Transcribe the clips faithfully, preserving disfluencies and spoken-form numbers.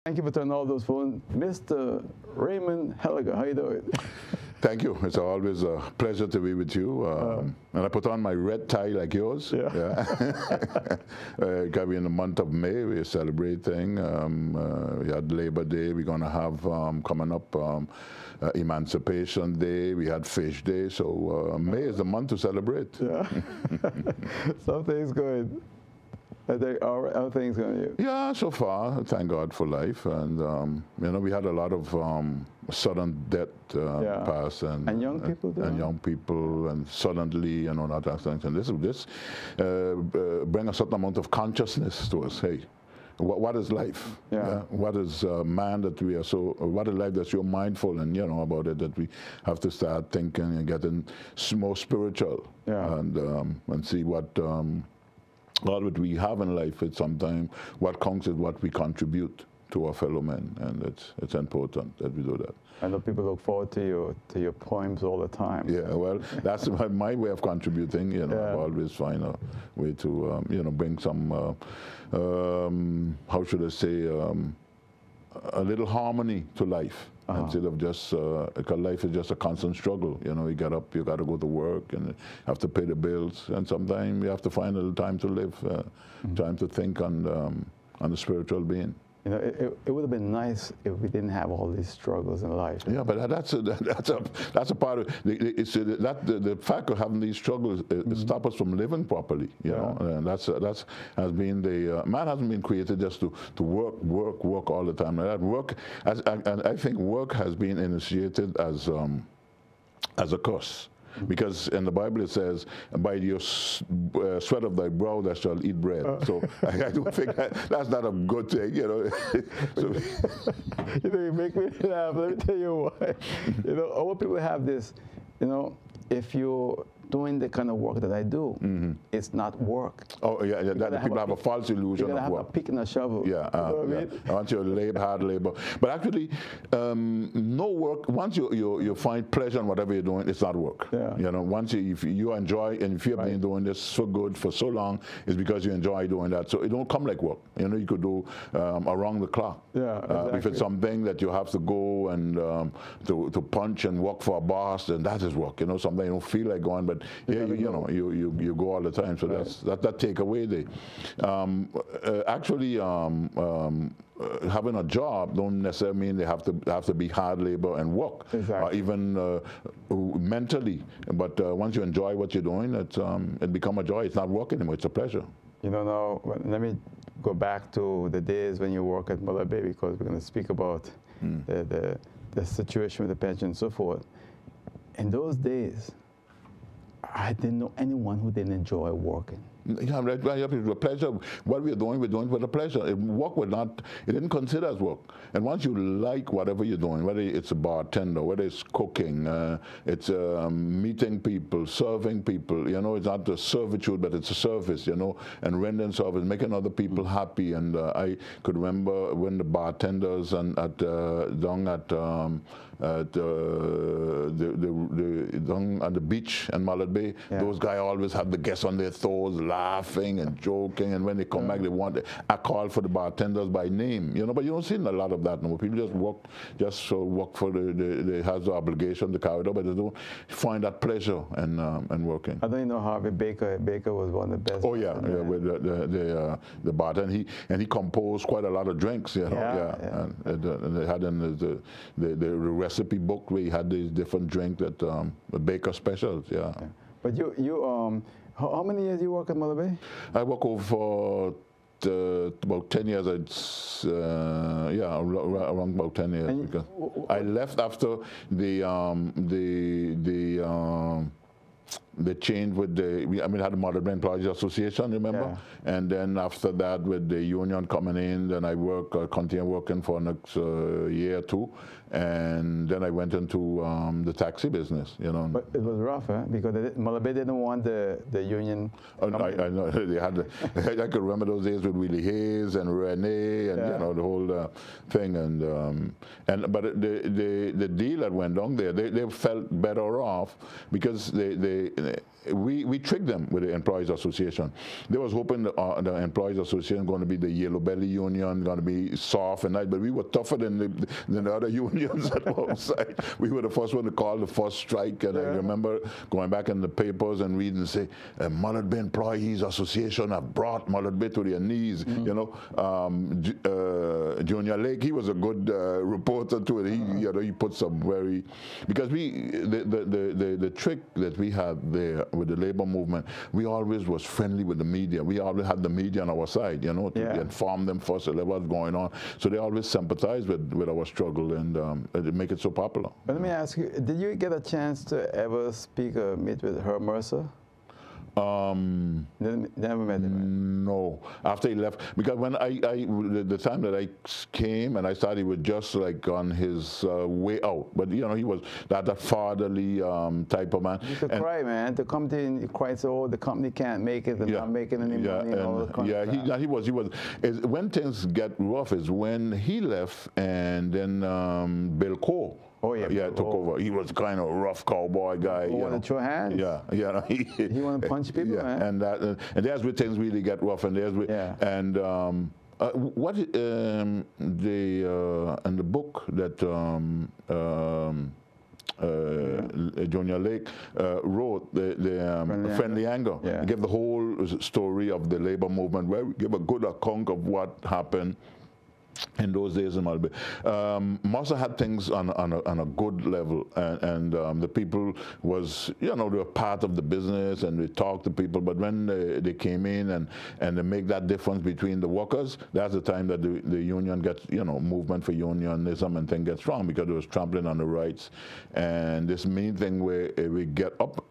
Thank you for turning all those phones. Mister Raymond Heliger, how you doing? Thank you. It's always a pleasure to be with you. Um, um, and I put on my red tie like yours. Yeah. yeah. uh, we're in the month of May. We're celebrating. Um, uh, we had Labor Day. We're going to have um, coming up um, uh, Emancipation Day. We had Fish Day. So uh, May is the month to celebrate. Yeah. Something's good. Are they all right? How things going you? Yeah, so far, thank God for life. And, um, you know, we had a lot of um, sudden death uh, yeah. pass. And, and young people, And, and young people, and suddenly, you know, that things. And this, this uh, uh, bring a certain amount of consciousness to us. Hey, what, what is life? Yeah. yeah? What is uh, man that we are so, what is life that you're mindful and, you know, about it, that we have to start thinking and getting more spiritual. Yeah. And, um, and see what... Um, all that we have in life is sometimes what counts is what we contribute to our fellow men, and it's it's important that we do that. I know people look forward to your to your poems all the time. Yeah, well, that's my, my way of contributing. You know, yeah. I always find a way to um, you know bring some uh, um, how should I say um, a little harmony to life. Uh-huh. Instead of just, uh, because life is just a constant struggle. You know, you get up, you got to go to work, and you have to pay the bills, and sometimes you have to find a little time to live, uh, mm-hmm. time to think on, um, on the spiritual being. You know, it, it would have been nice if we didn't have all these struggles in life. Yeah, but that's a, that's a that's a part of it's a, that the, the fact of having these struggles it, mm-hmm. stop us from living properly. You yeah. know, and that's that's has been the uh, man hasn't been created just to to work work work all the time. That work, as, and I think work has been initiated as um, as a curse. Because in the Bible it says, by your uh, sweat of thy brow thou shalt eat bread. Uh. So I, I don't think that, that's not a good thing, you know. So, you know, you make me laugh. Let me tell you why. You know, all people have this, you know, if you're doing the kind of work that I do, mm-hmm. it's not work. Oh, yeah, yeah that, people have, have a false illusion you of have work. a pick and a shovel. Yeah, uh, you know yeah. I mean? Once you labor, hard labor. But actually, um, no work, once you, you, you find pleasure in whatever you're doing, it's not work. Yeah. You know, once you, if you enjoy, and if you've right. been doing this so good for so long, it's because you enjoy doing that. So it don't come like work. You know, you could do um, around the clock. Yeah, exactly. uh, if it's something that you have to go and um, to, to punch and work for a boss, then that is work. You know, something you don't feel like going, but yeah, you, you know, You, you you go all the time, so right. that's that that take away the um, uh, actually um, um, uh, having a job don't necessarily mean they have to have to be hard labor and work, exactly. or even uh, mentally. But uh, once you enjoy what you're doing, it um, it become a joy. It's not work anymore; it's a pleasure. You don't know. Let me go back to the days when you work at Mother Bay, because we're going to speak about mm. the, the the situation with the pension and so forth. In those days, I didn't know anyone who didn't enjoy working. Yeah, right, right. It's a pleasure. What we're doing, we're doing for the pleasure. If work would not, it didn't consider as work. And once you like whatever you're doing, whether it's a bartender, whether it's cooking, uh, it's um, meeting people, serving people, you know, it's not a servitude, but it's a service, you know, and rendering service, making other people happy. And uh, I could remember when the bartenders and at uh, down at um, at uh, the, the, the down at the beach in Mallet Bay, yeah. those guys always have the guests on their toes, laughing and joking, and when they come yeah. back, they want it. I call for the bartenders by name, you know. But you don't see a lot of that no more. People just work, just so work for the, the they has the obligation to carry it out, but they don't find that pleasure in um, in working. I don't even know Harvey Baker. Baker was one of the best. Oh yeah, yeah, with the the the, uh, the bartender, he and he composed quite a lot of drinks, you know. Yeah, yeah. yeah. And, and, uh, and they had in the the, the the recipe book where he had these different drinks that um, the Baker specials, yeah. yeah. But you you um. How, how many years you work at Mother Bay? I work over uh, about ten years. It's, uh, yeah, around about ten years. And because I left after the um, the the um, the change with the. I mean, I had the Mother Bay Employees Association, remember? Yeah. And then after that, with the union coming in, then I work, uh, continue working for next uh, year or two. And then I went into um, the taxi business, you know. But it was rough, huh? Because Mother Bay didn't want the, the union. Oh, I, I know they had. The, I could remember those days with Willie Hayes and Renee and yeah. you know the whole uh, thing. And um, and but the the the deal that went on there, they, they felt better off because they they and we, we tricked them with the Employees Association. They was hoping the, uh, the Employees Association going to be the yellow belly union, going to be soft and nice, but we were tougher than the, than the other unions that were outside. We were the first one to call the first strike, and yeah. I remember going back in the papers and reading and say, uh, Mullet Bay Employees Association have brought Mullet Bay to their knees. Mm-hmm. You know, um, uh, Junior Lake, he was a good uh, reporter to it. He, uh-huh. you know, he put some very, because we, the, the, the, the, the trick that we had there with the labor movement, we always was friendly with the media. We always had the media on our side, you know, to yeah. inform them first of what's going on. So they always sympathized with, with our struggle, and um, it make it so popular. But let me ask you, did you get a chance to ever speak or meet with Herb Mercer? Um, Never met him. No, after he left, because when I, I the, the time that I came and I started, he was just like on his uh, way out. But you know, he was that, that fatherly um, type of man. You could and cry, man. To come to and cry, so oh, the company can't make it, they're yeah, not making any yeah, money. And all the yeah, he, yeah, he was. He was. Is when things get rough is when he left, and then um, Bill Cole. Oh yeah, uh, yeah, took oh. over. He was kind of a rough cowboy guy. He wanted to throw hands. Yeah, yeah. He, he wanted to punch people, yeah, man. and that, uh, and there's where things really get rough, and there's where, yeah. and um, uh, what um, the uh, and the book that um, um, uh, yeah. Junior Lake uh, wrote, the, the um, Friendly, Friendly Anger, Anger. Yeah. Give the whole story of the labor movement, where we give a good account of what happened in those days in Mullet Bay. Um, Mercer had things on, on, a, on a good level, and, and um, the people was, you know, they were part of the business, and we talked to people, but when they, they came in and, and they make that difference between the workers, that's the time that the, the union gets, you know, movement for unionism and thing gets strong, because it was trampling on the rights. And this main thing where we get up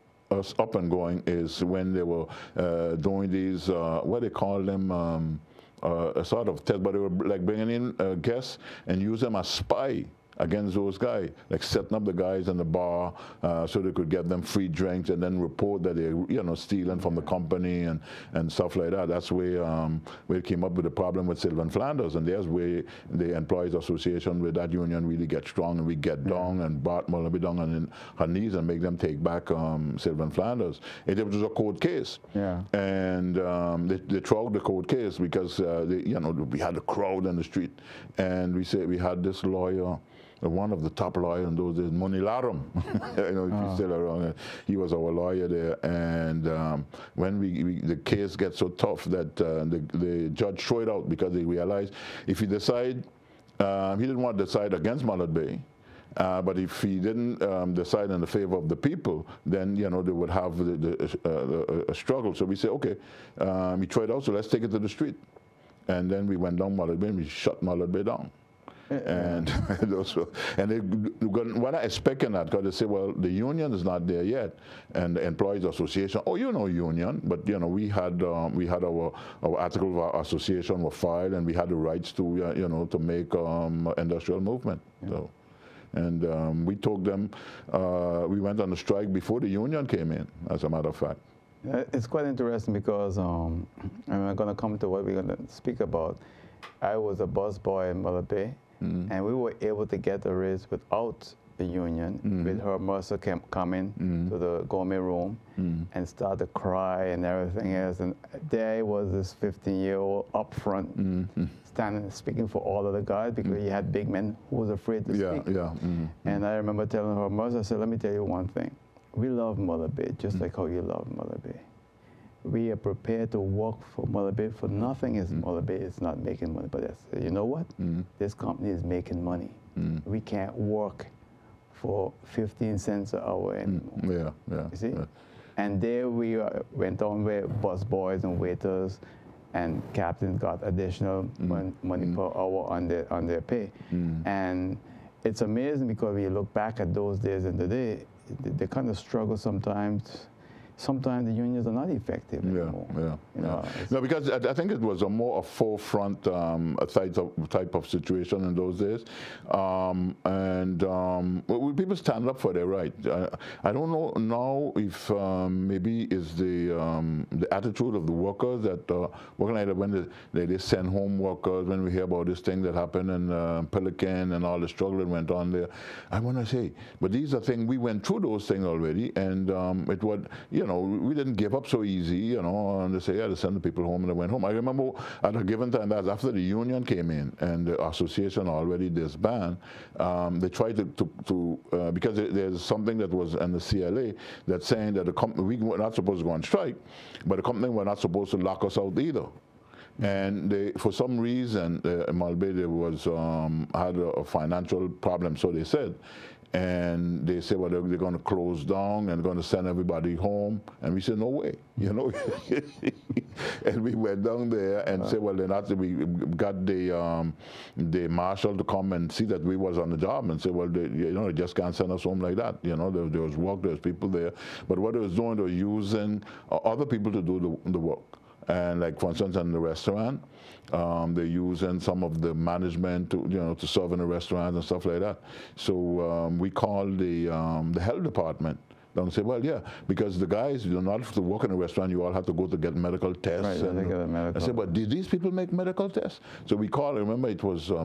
us up and going is when they were uh, doing these, uh, what they call them, um, Uh, a sort of test, but they were like bringing in uh, guests and use them as spy against those guys, like setting up the guys in the bar uh, so they could get them free drinks, and then report that they're, you know, stealing from the company and, and stuff like that. That's where um, we came up with the problem with Sylvan Flanders, and there's where the Employees Association with that union really get strong, and we get yeah. down and Bart Mullet Bay down on her knees and make them take back um, Sylvan Flanders. It, it was a court case, yeah. and um, they, they tried the court case because uh, they, you know, we had a crowd in the street, and we said we had this lawyer. One of the top lawyers in those days, Moni Laram, you know, if oh. he's still around. He was our lawyer there, and um, when we, we the case gets so tough that uh, the, the judge threw it out, because they realized if he decide, um, he didn't want to decide against Mullet Bay, uh, but if he didn't um, decide in the favor of the people, then, you know, they would have the, the, uh, a struggle. So we said, okay, um, he tried out, so let's take it to the street, and then we went down Mullet Bay and we shut Mullet Bay down. And those were, and they were not expecting that, because they say, well, the union is not there yet, and the Employees Association, oh, you know, union, but you know, we had um, we had our our article of our association were filed, and we had the rights to uh, you know, to make um, industrial movement. Yeah. So, and um, we told them uh, we went on a strike before the union came in, as a matter of fact. It's quite interesting, because um, I'm going to come to what we're going to speak about. I was a bus boy in Mullet Bay. Mm. And we were able to get the raise without the union, mm. with Herb Mercer coming mm. to the gourmet room mm. and start to cry and everything else. And there was this fifteen-year-old up front, mm. standing speaking for all of the guys, because mm. he had big men who was afraid to yeah, speak. Yeah, mm. And I remember telling Herb Mercer, I said, let me tell you one thing. We love Mullet Bay just mm. like how you love Mullet Bay. We are prepared to work for Mullet Bay, for nothing is mm. Mullet Bay is not making money. But I said, you know what? Mm. This company is making money. Mm. We can't work for fifteen cents an hour anymore. Mm. Yeah, yeah. You see? Yeah. And there we uh, went on where bus boys and waiters and captains got additional mm. mon money mm. per hour on their, on their pay. Mm. And it's amazing, because when you look back at those days and today, they, they kind of struggle sometimes. sometimes the unions are not effective Yeah, anymore. yeah. You know, yeah. No, because I, I think it was a more a forefront um, a type of type of situation in those days, um, and um, well, people stand up for their right. I, I don't know now if um, maybe it's the um, the attitude of the workers that uh, working like that when they, they, they send home workers. When we hear about this thing that happened in uh, Pelican and all the struggle that went on there, I want to say, but these are things we went through those things already, and um, it would, you know, we didn't give up so easy, you know, and they say, yeah, they send the people home, and they went home. I remember at a given time, that's after the union came in and the association already disbanded, um, they tried to, to, to uh, because there's something that was in the C L A that's saying that the company, we were not supposed to go on strike, but the company were not supposed to lock us out either. And they, for some reason, uh, Malbé was um, had a, a financial problem, so they said. And they said, well, they're, they're going to close down and going to send everybody home. And we said, no way, you know. And we went down there and uh, said, well, then after we got the um, the marshal to come and see that we was on the job and said, well, they, you know, they just can't send us home like that. You know, there, there was work, there was people there. But what they was doing, they were using uh, other people to do the, the work. And like, for instance, in the restaurant, um, they're using some of the management to, you know, to serve in the restaurants and stuff like that. So um, we called the um, the health department. Don't say, well, yeah, because the guys, you do not have to work in a restaurant, you all have to go to get medical tests. Right, and, they get a medical. I said, but did these people make medical tests? So we called, remember it was uh,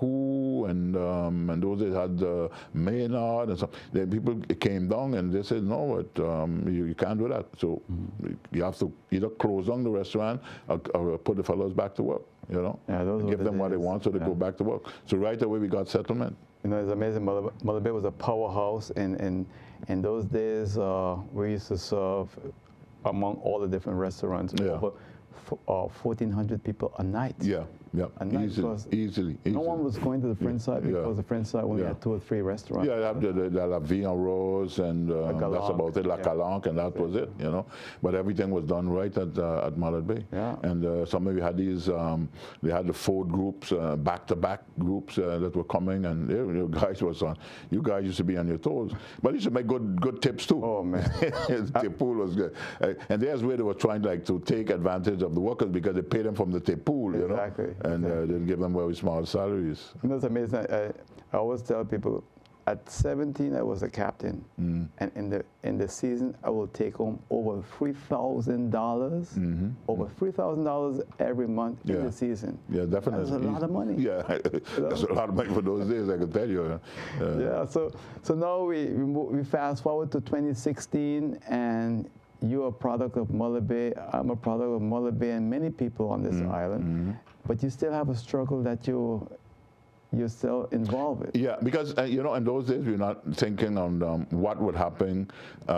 Maku and um, and those days had uh, Maynard and stuff. The people came down and they said, no, but, um, you, you can't do that. So mm-hmm. you have to either close down the restaurant or, or put the fellows back to work, you know, yeah, those give the them days. what they want so they yeah. go back to work. So right away we got settlement. You know, it's amazing. Malbé was a powerhouse, and in, in those days, uh, we used to serve among all the different restaurants yeah. over uh, fourteen hundred people a night. Yeah, yeah, a night easily, easily, easily. No one was going to the French side because yeah. the French side only yeah. had two or three restaurants. Yeah, they have the, the, the La Vie en Rose, and uh, that's about it, La yeah. Calanque, and that was it, you know. But everything was done right at uh, at Malbé. Yeah. And uh, some of you had these, um, they had the food groups, uh, back-to-back groups uh, that were coming, and you, you guys was on. You guys used to be on your toes, but you used to make good good tips too. Oh man, the pool was good, uh, and there's where they were trying like to take advantage of the workers because they paid them from the tip pool, you exactly. know, and exactly. uh, they give them very small salaries. You know, it's amazing. I, I always tell people, at seventeen, I was a captain, mm. and in the in the season, I will take home over three thousand dollars, mm-hmm. over three thousand dollars every month yeah. in the season. Yeah, definitely. That's a lot of money. Yeah, that's a lot of money for those days. I can tell you. Uh, yeah. So so now we we, move, we fast forward to twenty sixteen, and you're a product of Malbé. I'm a product of Malbé, and many people on this mm-hmm. island. Mm-hmm. But you still have a struggle that you you're still involved with. Yeah, because uh, you know, in those days we were not thinking on um, what would happen,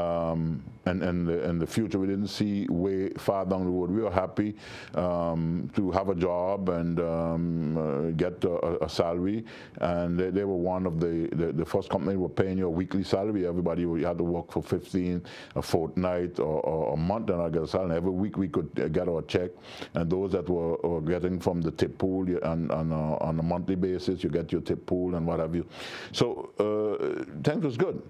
um, and and the, in the future we didn't see way far down the road. We were happy um, to have a job and um, uh, get a, a salary, and they, they were one of the, the the first company were paying you a weekly salary. Everybody you had to work for fifteen, a fortnight or, or a month, and I get a salary. Every week we could get our check, and those that were, were getting from the tip pool on on a, on a monthly basis, you get your tip pool and what have you. So uh, things was good.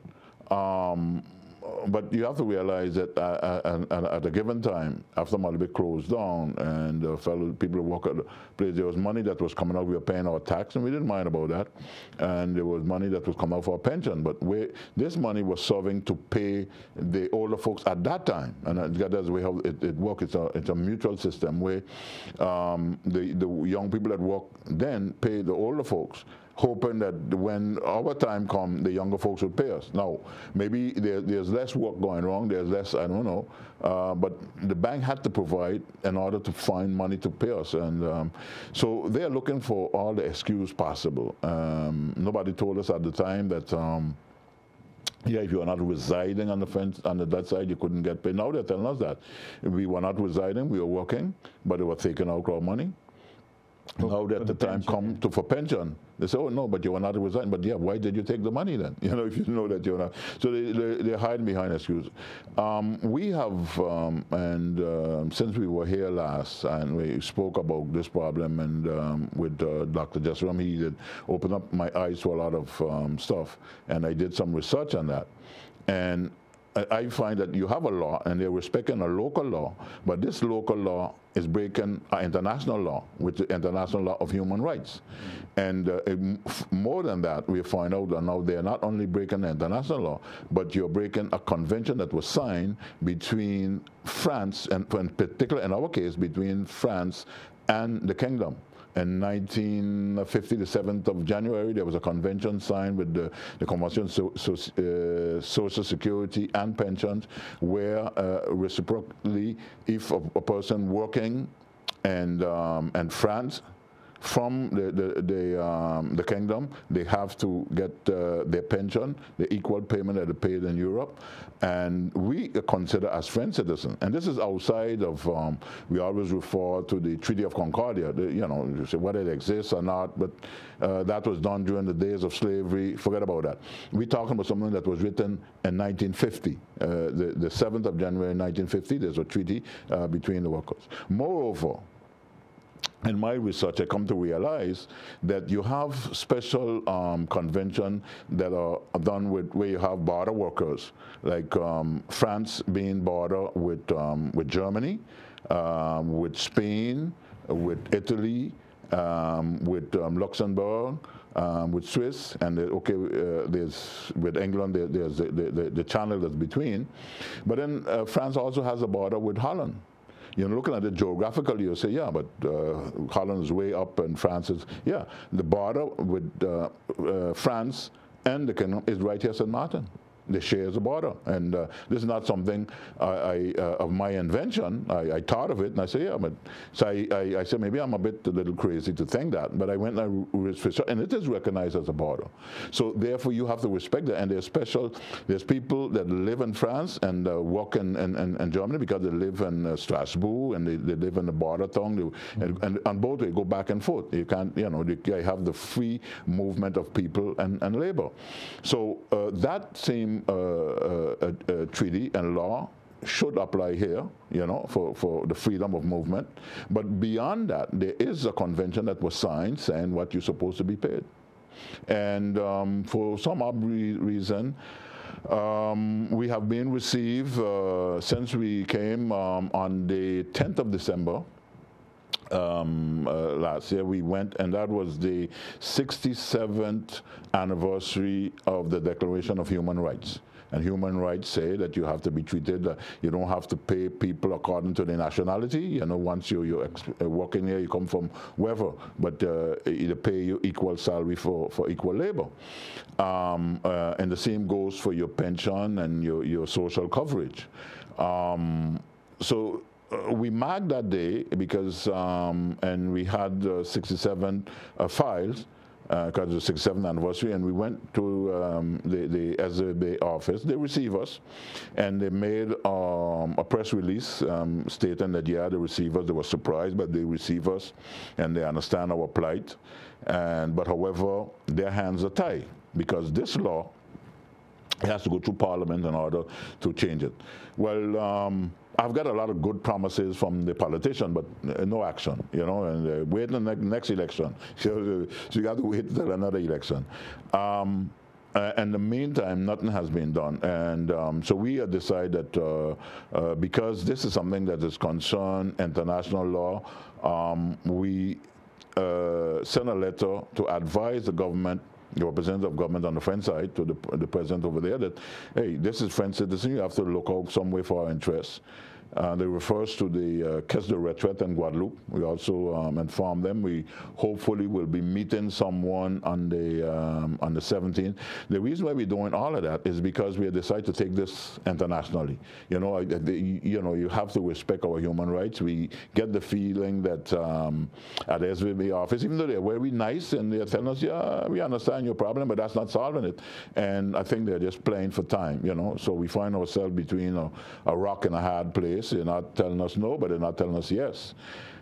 Um, but you have to realize that uh, at, at a given time, after Malbé closed down and uh, fellow people who work at the place, there was money that was coming out. We were paying our tax, and we didn't mind about that. And there was money that was coming out for our pension. But we, this money was serving to pay the older folks at that time. And that's the way how it, it works. It's a, it's a mutual system where um, the, the young people that work then pay the older folks, hoping that when our time comes, the younger folks will pay us. Now, maybe there, there's less work going wrong, there's less, I don't know, uh, but the bank had to provide in order to find money to pay us. And um, so they're looking for all the excuse possible. Um, nobody told us at the time that, um, yeah, if you are not residing on the fence, on the Dutch side, you couldn't get paid. Now they're telling us that. We were not residing, we were working, but they were taking out our money. Now that the, the time come to for pension, they say, oh no, but you were not resigning. But yeah, why did you take the money then? You know, if you know that you're not. So they, they, they hide behind excuses. Um, we have, um, and uh, since we were here last and we spoke about this problem, and um, with uh, Doctor Jesram, he did open up my eyes to a lot of um, stuff, and I did some research on that. And I find that you have a law and they're respecting a local law, but this local law is breaking an international law, which is the international law of human rights. And uh, more than that, we find out that now they're not only breaking the international law, but you're breaking a convention that was signed between France, and in particular in our case, between France and the kingdom. In nineteen fifty, the seventh of January, there was a convention signed with the, the Convention so, so, uh, Social Security and Pensions, where uh, reciprocally, if a, a person working and, um, and France, from the the the, um, the kingdom, they have to get uh, their pension, the equal payment that they paid in Europe, and we consider as French citizens. And this is outside of. Um, we always refer to the Treaty of Concordia. The, you know, you say whether it exists or not, but uh, that was done during the days of slavery. Forget about that. We're talking about something that was written in nineteen fifty, uh, the the seventh of January, nineteen fifty. There's a treaty uh, between the workers. Moreover, in my research, I come to realize that you have special um, conventions that are done with where you have border workers, like um, France being border with um, with Germany, um, with Spain, with Italy, um, with um, Luxembourg, um, with Swiss, and the, okay, uh, there's with England. There, there's the, the, the channel that's between, but then uh, France also has a border with Holland. You know, looking at it geographically, you say, yeah, but uh, Holland is way up and France is, yeah. The border with uh, uh, France and the kingdom is right here, Saint Martin. They share the border. And uh, this is not something I, I, uh, of my invention. I, I thought of it, and I say, yeah, but, so I, I, I said, maybe I'm a bit a little crazy to think that, but I went and I researched, and it is recognized as a border. So therefore, you have to respect that, and there's special, there's people that live in France and uh, work in, in, in, in Germany because they live in uh, Strasbourg, and they, they live in the border town, they, and, and on both they go back and forth. You can't, you know, they have the free movement of people and, and labor. So uh, that same Uh, uh, uh, treaty and law should apply here, you know, for, for the freedom of movement. But beyond that, there is a convention that was signed saying what you're supposed to be paid. And um, for some odd reason, um, we have been received, uh, since we came um, on the tenth of December, Um, uh, last year we went, and that was the sixty-seventh anniversary of the Declaration of Human Rights. And human rights say that you have to be treated, uh, you don't have to pay people according to their nationality. You know, once you, you're uh, working here, you come from wherever, but uh, they pay you equal salary for, for equal labor. Um, uh, and the same goes for your pension and your, your social coverage. Um, so uh, we marked that day because, um, and we had uh, sixty-seven uh, files, because uh, of the sixty-seventh anniversary, and we went to um, the, the S A B office. They received us, and they made um, a press release um, stating that, yeah, they received us. They were surprised, but they receive us, and they understand our plight. And But however, their hands are tied, because this law, it has to go through Parliament in order to change it. Well, um, I've got a lot of good promises from the politician, but no action, you know, and uh, wait the ne next election. So, so you got to wait until another election. Um, uh, in the meantime, nothing has been done. And um, so we have decided that uh, uh, because this is something that is concerned international law, um, we uh, sent a letter to advise the government, the representative of government on the French side, to the, the president over there, that, hey, this is French citizen, you have to look out some way for our interests. Uh, they refers to the uh, Caisse de Retraite in Guadeloupe. We also um, inform them. We hopefully will be meeting someone on the um, on the seventeenth. The reason why we're doing all of that is because we have decided to take this internationally. You know, the, you know, you have to respect our human rights. We get the feeling that um, at the S V B office, even though they're very nice and they're telling us, yeah, we understand your problem, but that's not solving it. And I think they're just playing for time. You know, so we find ourselves between a, a rock and a hard place. They're not telling us no, but they're not telling us yes.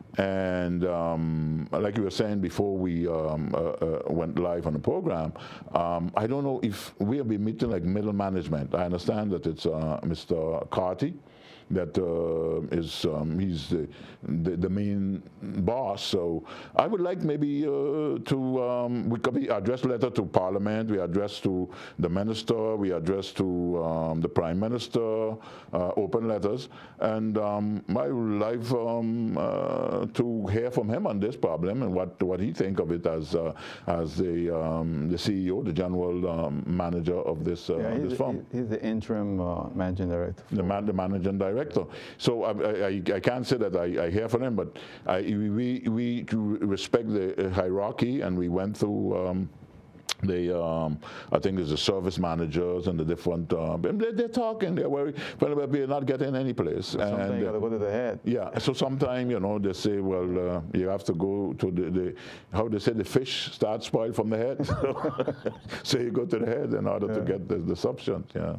And um, like you were saying before we um, uh, uh, went live on the program, um, I don't know if we'll be meeting like middle management. I understand that it's uh, Mister Carty, that uh, is um, he's the, the the main boss. So I would like maybe uh, to um, we could be address letter to Parliament. We address to the minister. We address to um, the Prime Minister. Uh, open letters, and um, I would like um, uh, to hear from him on this problem and what what he think of it as uh, as the um, the C E O, the general um, manager of this uh, yeah, this he's, firm. He's the interim uh, managing director. The, man, the managing director. So I, I, I can't say that I, I hear from him, but I, we we respect the hierarchy, and we went through. Um, They, um, I think it's the service managers and the different, uh, they're, they're talking, they're worried, but we're not getting any place. Something and, you got to go to the head. Yeah, so sometimes, you know, they say, well, uh, you have to go to the, the, how they say, the fish starts spoiled from the head. So you go to the head in order yeah. to get the, the substance, yeah.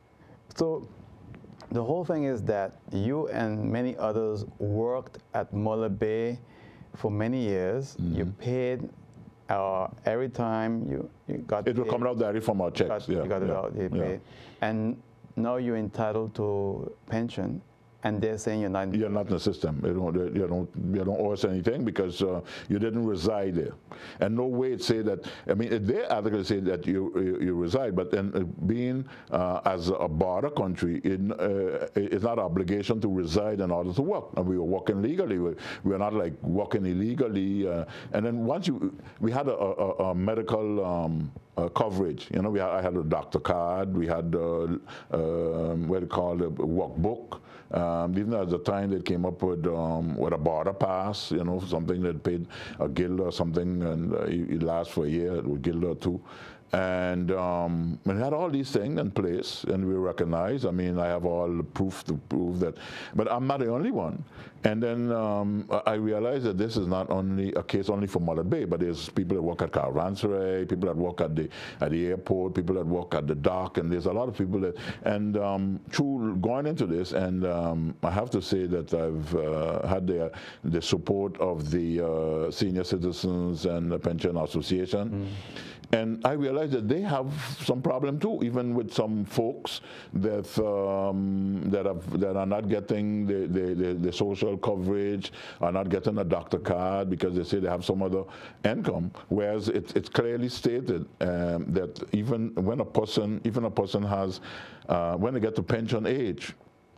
So the whole thing is that you and many others worked at Muller Bay for many years. Mm-hmm. You paid Uh, every time you, you got it will come out directly from our checks. Got, yeah, you got yeah, it out, you yeah. paid. And now you're entitled to pension, and they're saying you're not. You're not in the system. You don't. You don't. You don't owe us anything because uh, you didn't reside there, and no way it say that. I mean, their article say that you you, you reside, but then uh, being uh, as a border country, in, uh, it's not an obligation to reside in order to work. And we were working legally. We, we are not like working illegally. Uh, and then once you, we had a, a, a medical. Um, Uh, coverage, you know, we had, I had a doctor card, we had uh, um, what they call a workbook. Um, even at the time they came up with um, with a border pass, you know, something that paid a guild or something, and uh, it, it lasts for a year, a guild or two. And um, we had all these things in place, and we recognize. I mean, I have all the proof to prove that, but I'm not the only one. And then um, I realized that this is not only a case only for Muller Bay, but there's people that work at Caravanserai, people that work at the at the airport, people that work at the dock, and there's a lot of people that. And um, through going into this, and um, I have to say that I've uh, had the the support of the uh, Senior Citizens and the Pension Association. Mm. And I realized that they have some problem too, even with some folks that um, that, have, that are not getting the, the, the, the social coverage, are not getting a doctor card because they say they have some other income. Whereas it, it's clearly stated um, that even when a person, even a person has, uh, when they get to pension age,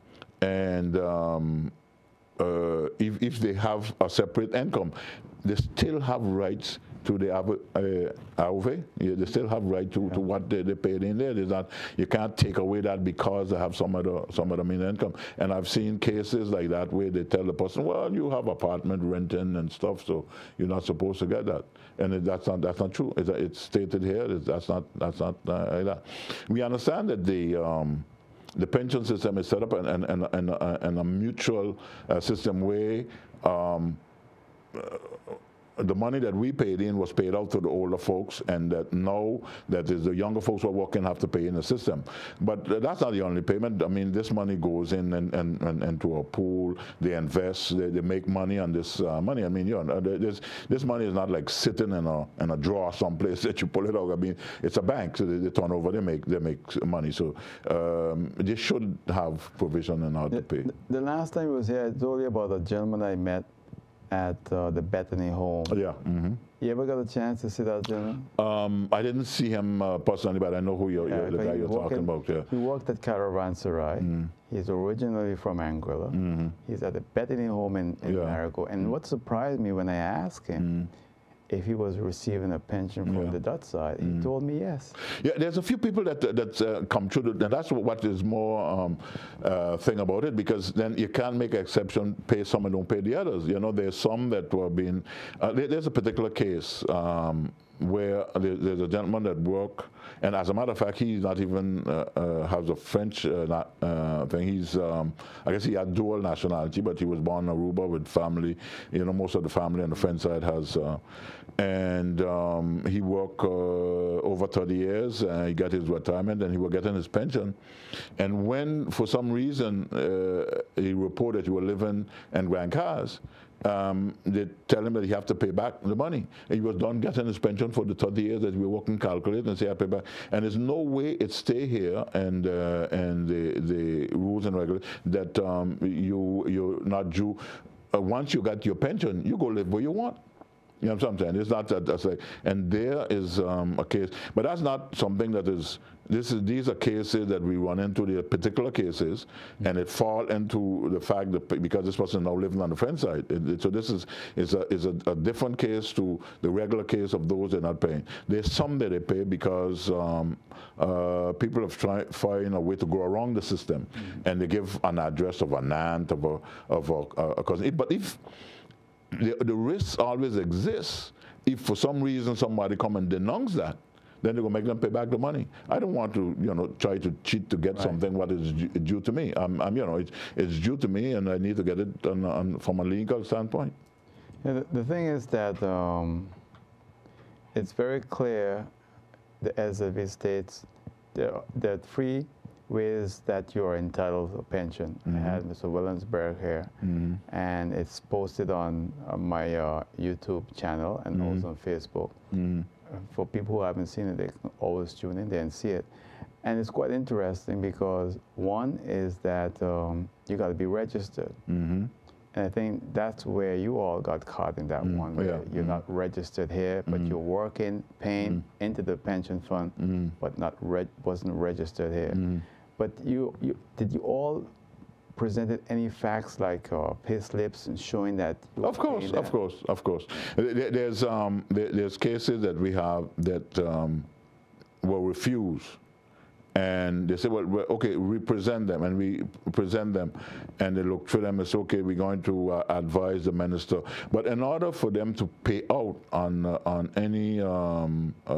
and um, uh, if, if they have a separate income, they still have rights to the uh, A O V. Yeah, they still have right to, yeah. to what they, they paid in there. There's not, you can't take away that because they have some other some other main income. And I've seen cases like that where they tell the person, well, you have apartment renting and stuff, so you're not supposed to get that. And it, that's not that's not true. It's, it's stated here. It's, that's not that's not uh, like that. We understand that the um, the pension system is set up in, in, in, in, a, in a mutual uh, system way. Um, uh, the money that we paid in was paid out to the older folks, and that now that is the younger folks who are working have to pay in the system. But that's not the only payment. I mean, this money goes in and, and, and into a pool. They invest. They, they make money on this uh, money. I mean, you know, this this money is not like sitting in a in a drawer someplace that you pull it out. I mean, it's a bank, so they, they turn over. They make they make money. So um, they should have provision in how the, to pay. The last time I was here, I told you about a gentleman I met at uh, the Bethany home. Yeah. Mm-hmm. You ever got a chance to see that gentleman? Um, I didn't see him uh, personally, but I know who you're, yeah, you're the guy you're talking at, about. Yeah. He worked at Caravanserai. Mm. He's originally from Anguilla. Mm-hmm. He's at the Bethany home in, in yeah. Marigot. And mm. what surprised me when I asked him mm. if he was receiving a pension from yeah. the Dutch side, he mm. told me yes. Yeah, there's a few people that that uh, come through, the, and that's what is more um, uh, thing about it, because then you can't make an exception, pay some and don't pay the others. You know, there's some that were being, uh, there, there's a particular case um, where there, there's a gentleman that work, and as a matter of fact, he's not even uh, uh, has a French uh, not, uh, thing. He's, um, I guess he had dual nationality, but he was born in Aruba with family. You know, most of the family on the French side has, uh, and um, he worked uh, over thirty years. Uh, he got his retirement, and he was getting his pension. And when, for some reason, uh, he reported he was living in Grand Cas, um, they tell him that he have to pay back the money. And he was done getting his pension for the thirty years that we were working, calculate and say I pay back. And there's no way it stay here and uh, and the the rules and regulations that um, you you're not due. Uh, once you got your pension, you go live where you want. You know what I'm saying? It's not that that's like, and there is um, a case, but that's not something that is. This is these are cases that we run into, the particular cases, and it fall into the fact that because this person now living on the French side, it, it, so this is is a is a, a different case to the regular case of those that are not paying. There's some that they pay because um, uh, people have tried find a way to go around the system, mm-hmm. and they give an address of an aunt of a of a, a cousin. But if The, the risks always exist if for some reason somebody come and denounce that, then they're going to make them pay back the money. I don't want to, you know, try to cheat to get right. something what is due, due to me. I'm, I'm you know, it's, it's due to me and I need to get it on, on, from a legal standpoint. Yeah, the, the thing is that um, it's very clear that as it states, there, there are three ways that you are entitled to a pension. Mm-hmm. I had Mister Williamsburg here, mm-hmm. and it's posted on uh, my uh, YouTube channel and mm-hmm. also on Facebook. Mm-hmm. Uh, for people who haven't seen it, they can always tune in there and see it. And it's quite interesting because one is that um, you got to be registered. Mm-hmm. And I think that's where you all got caught in that mm-hmm. one. Where yeah. You're mm-hmm. not registered here, but mm-hmm. you're working, paying mm-hmm. into the pension fund, mm-hmm. but not re wasn't registered here. Mm-hmm. But you, you, did you all presented any facts like uh, pay slips and showing that? Of course, of course, of course. There's um, there's cases that we have that um, were refused, and they say, well, well, okay, we present them, and we present them, and they look through them and say, okay, we're going to uh, advise the minister. But in order for them to pay out on uh, on any um, uh,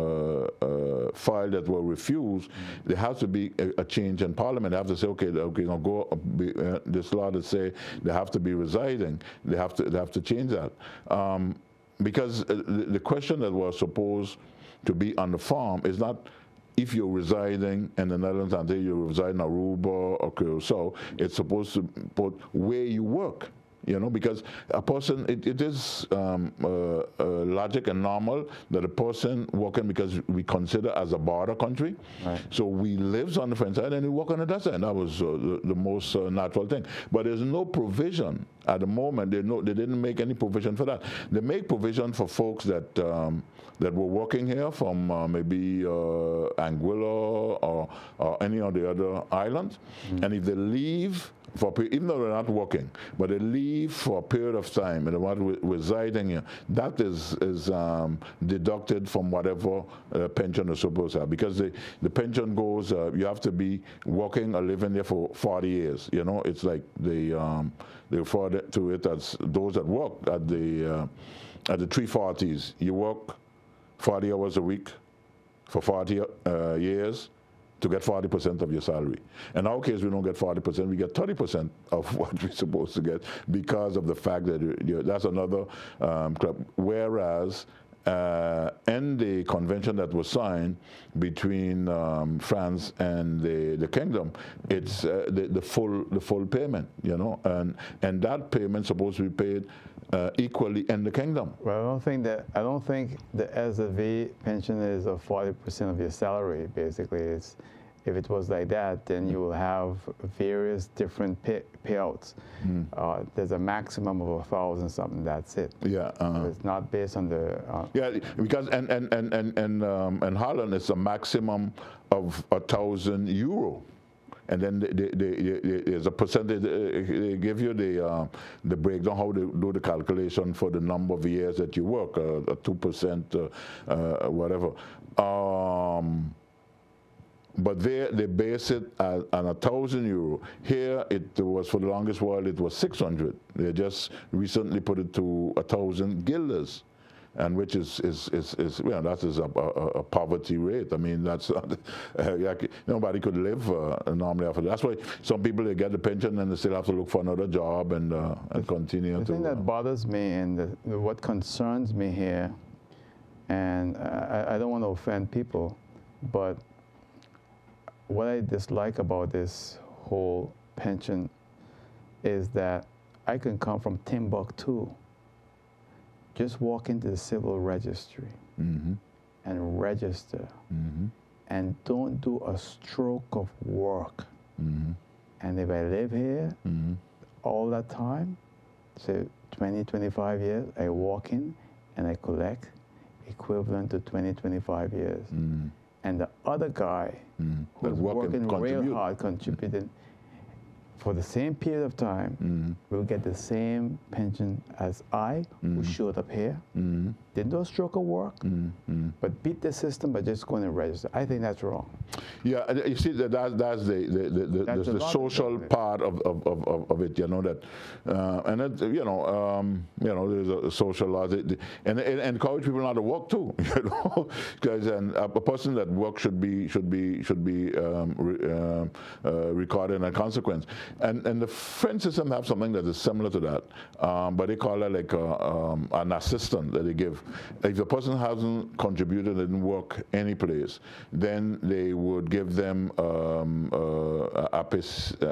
uh, file that were refused, mm-hmm. there has to be a, a change in Parliament. They have to say, okay, okay, you know, go be, uh, this law that say they have to be residing. They have to they have to change that um, because uh, the, the question that was supposed to be on the form is not if you're residing in the Netherlands until you reside in Aruba or Curacao. It's supposed to put where you work, you know, because a person, it, it is um, uh, uh, logic and normal that a person working, because we consider as a border country, right. So we live on the French side and we work on the other side. That was uh, the, the most uh, natural thing. But there's no provision at the moment. They, no, they didn't make any provision for that. They make provision for folks that um, that were working here from uh, maybe uh, Anguilla or, or any of the other islands. Mm-hmm. And if they leave, for even though they're not working, but they leave for a period of time and they want to residing here, that is, is um, deducted from whatever uh, pension is supposed to have. Because the, the pension goes, uh, you have to be working or living there for forty years. You know, it's like they, um, they refer to it as those that work at the, uh, at the three forties. You work forty hours a week for forty uh, years to get forty percent of your salary. In our case, we don't get forty percent, we get thirty percent of what we're supposed to get because of the fact that you, that's another um, club. Whereas uh, in the convention that was signed between um, France and the, the kingdom, it's uh, the, the full the full payment, you know, and and that payment supposed to be paid Uh, equally in the kingdom. Well, I don't think that I don't think the S F V pension is a forty percent of your salary. Basically, it's if it was like that, then you will have various different pay, payouts. Mm. Uh, there's a maximum of a thousand something. That's it. Yeah, uh, so it's not based on the. Uh, yeah, because and and and and and um, in Holland, it's a maximum of a thousand euro. And then they, they, they, they, there's a percentage, they give you the, uh, the breakdown, how they do the calculation for the number of years that you work, uh, two percent, uh, uh, whatever. Um, but there, they base it at, on a thousand euro. Here, it was, for the longest while, it was six hundred. They just recently put it to a thousand guilders. And which is, is, is, is you know, that is a, a, a poverty rate. I mean, that's, uh, nobody could live uh, normally after that. That's why some people, they get the pension and they still have to look for another job and, uh, and the, continue the to. The thing that bothers me and the, the, what concerns me here, and I, I don't want to offend people, but what I dislike about this whole pension is that I can come from Timbuktu just walk into the civil registry Mm-hmm. and register, Mm-hmm. and don't do a stroke of work. Mm-hmm. And if I live here Mm-hmm. all that time, say twenty, twenty-five years, I walk in and I collect equivalent to twenty, twenty-five years. Mm-hmm. And the other guy Mm-hmm. who's That work and working real contribute. hard, contributing for the same period of time, Mm-hmm. will get the same pension as I, who showed up here, Mm-hmm. didn't do a stroke of work, Mm-hmm. but beat the system by just going to register. I think that's wrong. Yeah, and you see that that's, that's the the, the, the, That's the, the the logic social of it. part of, of, of, of of it. You know that, uh, and it, you know, um, you know, there's a social law, and, and and encourage people not to work too. You know, because and a, a person that works should be should be should be um, re, uh, uh, recorded and consequence. And and the French system have something that is similar to that, um, but they call it like a, um, an assistant that they give. If the person hasn't contributed and didn't work any place, then they would give them um, uh, A P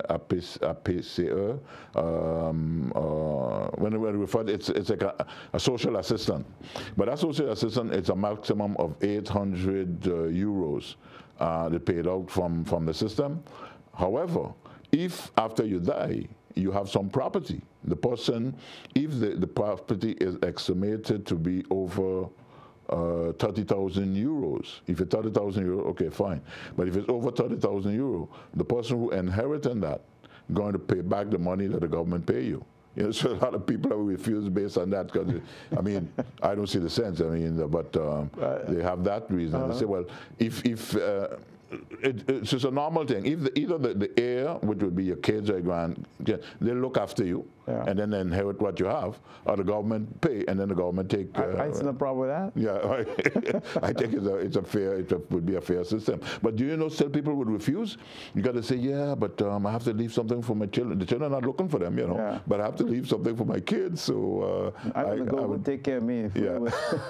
C E. Um, uh, when we refer, it's it's like a, a social assistant, but that social assistant it's a maximum of eight hundred uh, euros uh, they paid out from from the system. However, if after you die you have some property, the person, if the, the property is estimated to be over uh, thirty thousand euros, if it's thirty thousand euros, okay, fine. But if it's over thirty thousand euros, the person who inherited that going to pay back the money that the government pay you. You know, so a lot of people are refused based on that because, I mean, I don't see the sense. I mean, but um, they have that reason. Uh-huh. They say, well, if if uh, it, it's just a normal thing. If the, either the, the heir, which would be your kids or your grand, they look after you, yeah. and then they inherit what you have, or the government pay, and then the government take. Uh, I, I see no problem with that. Yeah, I think it's a it's a fair it would be a fair system. But do you know still people would refuse? You got to say, yeah, but um, I have to leave something for my children. The children are not looking for them, you know. Yeah. But I have to leave something for my kids. So uh, I want to go I and would, take care of me. Yeah.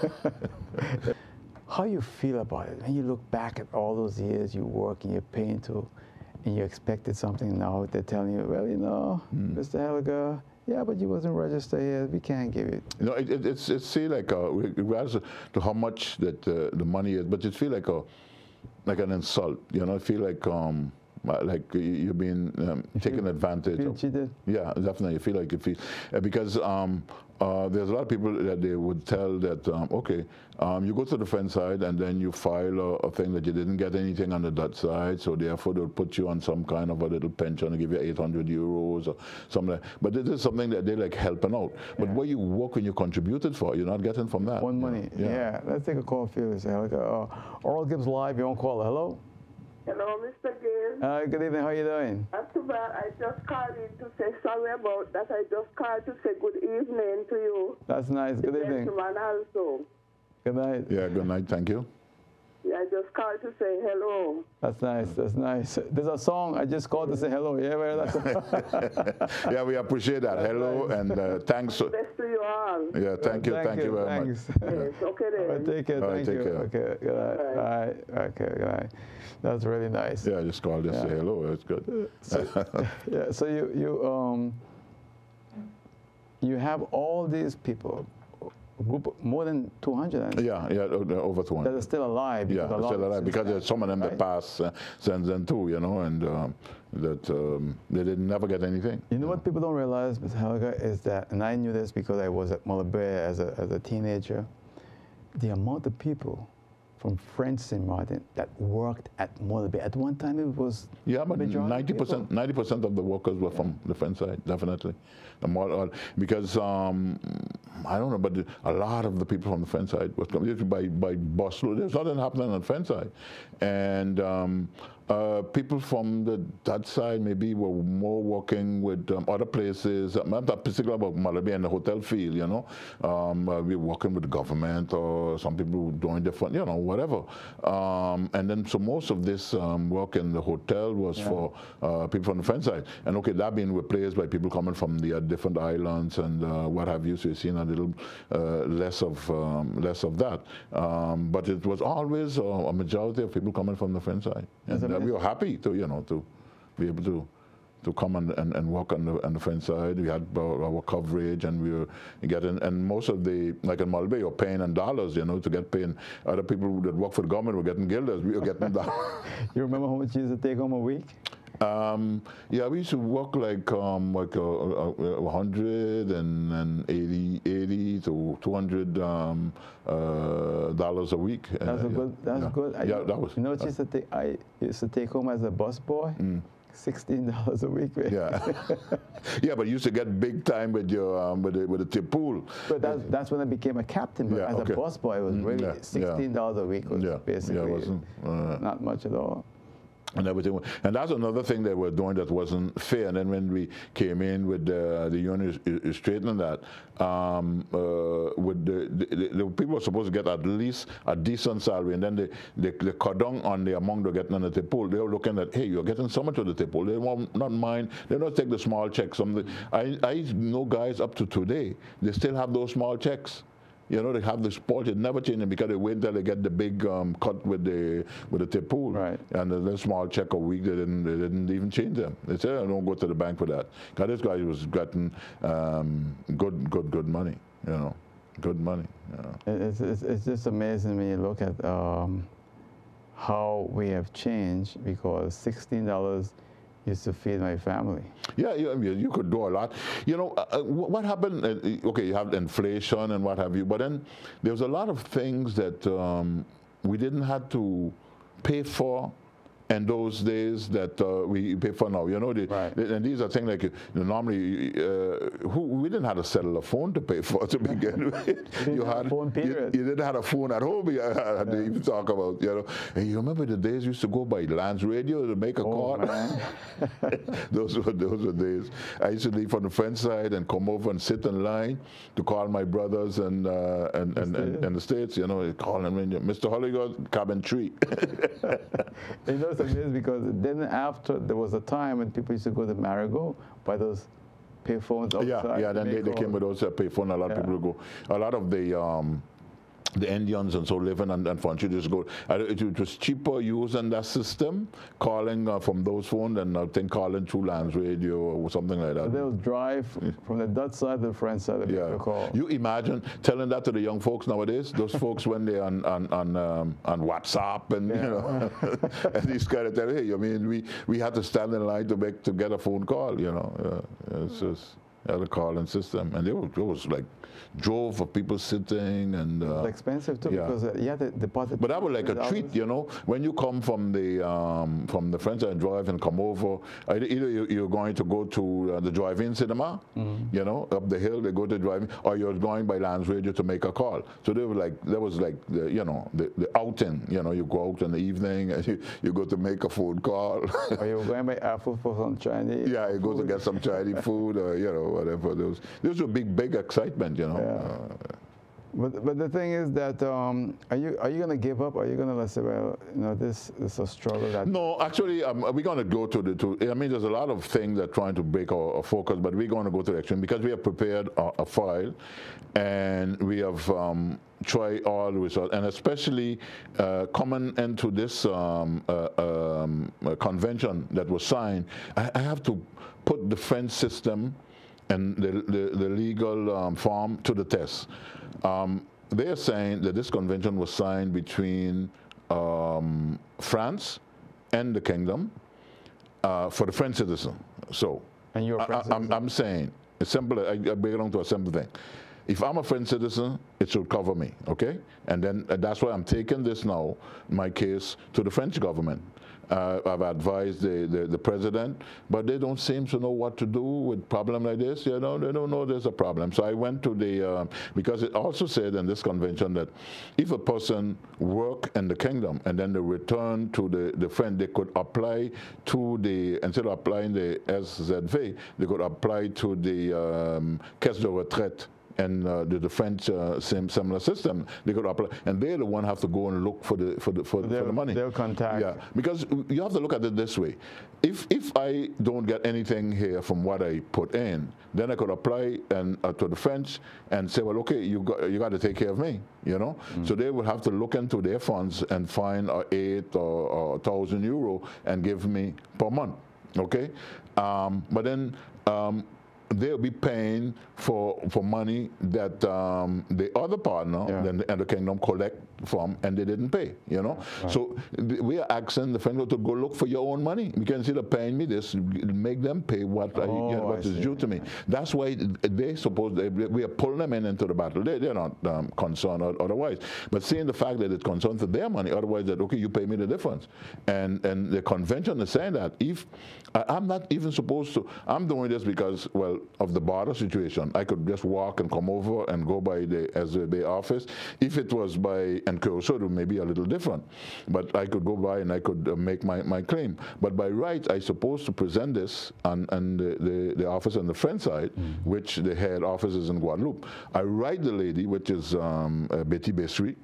How you feel about it when you look back at all those years you work and you're paying to, and you expected something, now they're telling you, well, you know, mm. Mister Helliger, yeah, but you wasn't registered here. We can't give it. You know, it, it, it's it's see like uh, regardless to how much that uh, the money is, but it feel like a like an insult. You know, I feel like um like you're being um, taken advantage feel of. cheated? Yeah, definitely. You feel like you feel uh, because um, uh, there's a lot of people that they would tell that um, okay, um, you go to the French side and then you file a, a thing that you didn't get anything on the Dutch side, so therefore they'll put you on some kind of a little pension and give you eight hundred euros or something. Like, but this is something that they like helping out. But yeah. What you work when you contributed for, you're not getting from that. One money. Yeah. yeah. yeah. Let's take a call, Felix. Uh, Oral Gibbs Live. You're on call. Hello. Hello, Mister Gibbs. Uh, good evening. How are you doing? Not too bad. I just called in to say sorry about that. I just called to say good evening to you. That's nice. Good evening. Gentleman also. Good night. Yeah, good night. Thank you. Yeah, I just called to say hello. That's nice. That's nice. There's a song I just called to say hello. Yeah, well, that's yeah, we appreciate that. That's hello nice. And uh, thanks. Best to you all. Yeah, thank you. Thank, thank you, you very thanks. much. Yes, okay then. All right, take care. All Thank right, you. take care. Okay, good night. All right. All right. Okay, good night. That's really nice. Yeah, I just called to yeah. say hello. That's good. So, yeah. So you you um you have all these people. Group more than two hundred. Yeah, yeah, over two hundred. That are still alive. Yeah, still alive because there's some of them right? that pass uh, since then too, you know, and um, that um, they didn't never get anything. You know what people don't realize, Mister Helliger, is that, and I knew this because I was at Mulberry as a as a teenager. The amount of people from French Saint Martin that worked at Mulberry at one time, it was yeah, but ninety percent, ninety percent of the workers were from the French side, definitely. Because um, I don't know, but a lot of the people from the French side was coming by by bus. There's nothing happening on the French side, and um, uh, people from the Dutch side maybe were more working with um, other places. I'm not particular about Malawi and the hotel field, you know. Um, uh, we were working with the government, or some people were doing different, you know, whatever. Um, and then so most of this um, work in the hotel was yeah. for uh, people from the French side, and okay, that being replaced by people coming from the uh, different islands and uh, what have you. So you've seen a little uh, less of um, less of that, um, but it was always uh, a majority of people coming from the French side, and uh, we were happy to you know to be able to to come and, and, and work on the, on the French side. We had our, our coverage, and we were getting, and most of the, like in Malbay, you're paying in dollars, you know, to get paid. Other people that work for the government were getting guilders. We were getting dollars. You remember how much you used to take home a week? Um, yeah, we used to work like um, like a, a, a hundred and, and eighty, eighty to two hundred um, uh, dollars a week. That's uh, a good. That's yeah. good. I, yeah, that was. You know what you used to take? I used to take home as a busboy. Mm. Sixteen dollars a week. Right? Yeah, yeah, but you used to get big time with your um, with the with the tip pool. But that's that's when I became a captain. But yeah, as okay. a busboy, it was really yeah, sixteen dollars yeah. a week was yeah. basically yeah, it wasn't, uh, not much at all. And everything, and that's another thing they were doing that wasn't fair. And then when we came in with the, the union is straightening that, um, uh, with the, the, the people were supposed to get at least a decent salary, and then they they, they cut down on the amount they're getting on the tip pool. They were looking at, hey, you're getting so much of the tip pool. They won't not mind. They don't take the small checks. Some the, I I know guys up to today, they still have those small checks. You know, they have this policy, it never changing because they wait until they get the big um, cut with the with the tip pool. Right. And the little small check a week, they didn't they didn't even change them. They said, I don't go to the bank for that. Because this guy was getting um, good, good, good money, you know, good money. You know. It's, it's, it's just amazing when you look at um, how we have changed, because sixteen dollars used to feed my family. Yeah, you, I mean, you could do a lot. You know, uh, what happened, uh, okay, you have inflation and what have you, but then there was a lot of things that um, we didn't have to pay for in those days that uh, we pay for now. You know, the, right. the, and these are things like, you know, normally, uh, who, we didn't have a cellular phone to pay for to begin with. You, you had phone period. You, you didn't have a phone at home. You had yeah. to even talk about, you know. And you remember the days you used to go by Lance Radio to make a oh, call? Man. those were those were days. I used to leave from the French side and come over and sit in line to call my brothers and uh, and, and, and, and the States. You know, call them, Mister Holligood, cabin three. You know, it's amazing because then after there was a time when people used to go to Marigot, buy those pay phones outside. Yeah, yeah. Then they, they came with those uh, pay phone. A lot of yeah. people would go. A lot of the. Um, the Indians and so living and, and fun, you just go. Uh, it, it was cheaper using that system, calling uh, from those phones, and I think calling through Lance Radio or something like that. So they'll drive from the Dutch side to the French side to yeah. make a call. You imagine telling that to the young folks nowadays? Those folks when they're on on on, um, on WhatsApp and yeah. you know, and these kind of tell, hey, I mean, we we had to stand in line to make to get a phone call. You know, uh, it's just. Had a calling system, and it was, it was like drove of people sitting, and uh, it was expensive too, yeah. because uh, you had to deposit. But that was like a treat, you know. When you come from the um, from the French side drive and come over, either you, you're going to go to uh, the drive-in cinema, mm-hmm. you know, up the hill. They go to drive-in, or you're going by Lance Radio to make a call. So they were like, that was like, the, you know, the, the outing. You know, you go out in the evening and you, you go to make a phone call. Or you were going by Apple for some Chinese. Yeah, you food. go to get some Chinese food, or you know. Whatever those, those were big, big excitement, you know. Yeah. Uh, but but the thing is that um, are you are you gonna give up? Are you gonna let's say, well, you know, this is a struggle that. No, actually, um, we're gonna go to the. To, I mean, there's a lot of things that are trying to break our, our focus, but we're going to go to the extreme because we have prepared a, a file, and we have. Um, try all the results, and especially uh, coming into this um, uh, um, convention that was signed, I, I have to put the French system and the, the, the legal um, form to the test. Um, they are saying that this convention was signed between um, France and the Kingdom uh, for the French citizen. So, and you're a French I, I'm, I'm saying, it's simple, I, I belong to a simple thing. If I'm a French citizen, it should cover me, okay? And then uh, that's why I'm taking this now, my case, to the French government. Uh, I've advised the, the, the president, but they don't seem to know what to do with problem like this. You know, they don't know there's a problem. So I went to the, uh, because it also said in this convention that if a person work in the kingdom and then they return to the, the French, they could apply to the, instead of applying the S Z V, they could apply to the um, Caisse de Retraite. And uh, the, the French uh, same similar system, they could apply, and they're the one have to go and look for the for the for, for the money. They'll contact. Yeah, because you have to look at it this way: if if I don't get anything here from what I put in, then I could apply and uh, to the French and say, well, okay, you got you got to take care of me, you know. Mm. So they would have to look into their funds and find uh, eight or, or thousand euro and give me per month. Okay, Um, but then um, they'll be paying for for money that um, the other partner Yeah. then the, and the kingdom collect from, and they didn't pay. You know, Right. so th- we are asking the friend to go look for your own money. You can instead of paying me this, make them pay what I, Oh, you know, what I is see. due to me. That's why they suppose they, we are pulling them in into the battle. They, they're not um, concerned o- otherwise, but seeing the fact that it's concerned for their money, otherwise that okay, you pay me the difference, and and the convention is saying that if I, I'm not even supposed to, I'm doing this because well of the border situation. I could just walk and come over and go by the as the, the office. If it was by Encurso, it may be a little different, but I could go by and I could uh, make my, my claim. But by right, I supposed to present this on, on the, the, the office on the French side, mm. which the head office is in Guadeloupe. I write the lady, which is um, uh, Betty Bessery,